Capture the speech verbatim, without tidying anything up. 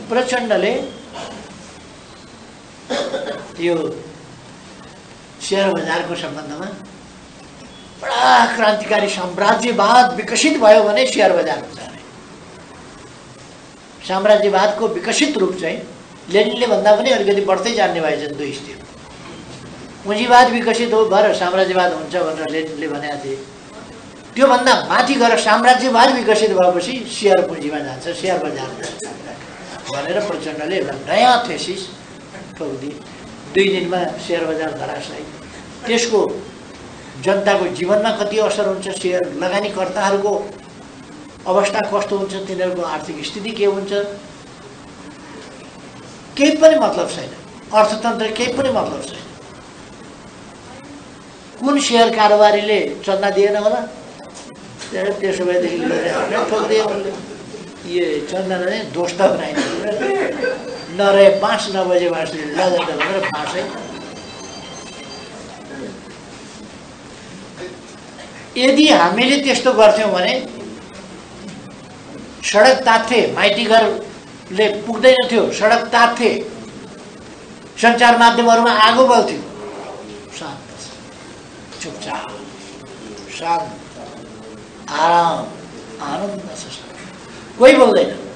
प्रचण्डले यो शेयर बजारको सम्बन्धमा बडा क्रान्तिकारी साम्राज्यवाद विकसित भयो भने शेयर बजार हुन्छ अरे। साम्राज्यवादको विकसित रूप चाहिँ लेनिनले भन्दा पनि अलिकति बढ्दै जाने भएछन् दुई स्टेप। पुँजीवाद विकसित हो भएर साम्राज्यवाद हुन्छ भनेर लेनिनले भनेका थिए। त्योभन्दा माथि गएर साम्राज्यवाद विकसित भएपछि शेयर पुँजीमा जान्छ, शेयर बजार भनेर प्रचण्डले एउटा नयाँ थेसिस ठोकिदिए। दुई दिनमा शेयर बजार धराशायी। त्यसको जनताको जीवनमा कति असर हुन्छ, शेयर लगानीकर्ताहरूको अवस्था कस्तो हुन्छ, तिनीहरूको आर्थिक स्थिति के हुन्छ, केही पनि मतलब छैन। अर्थतन्त्र केही पनि मतलब छैन। कुन शेयर कारोबारीले चन्दा दिएन होला, त्यसो भएदेखि ठोकिदिए उनले। ये चन्दा नै दोष त बनाइन्छ, नरहे बाँस नबजे बाँस लगेर भनेर बाँसै। यदि हामीले त्यस्तो गर्थ्यौँ भने सडक तात्थे, माइती घरले पुग्दैन थियो, सडक तात्थे, सञ्चार माध्यमहरूमा आगो बल्थ्यो। शान्त, चुपचाप, शान्त, आराम, आनन्द छ, कोही बोल्दैन।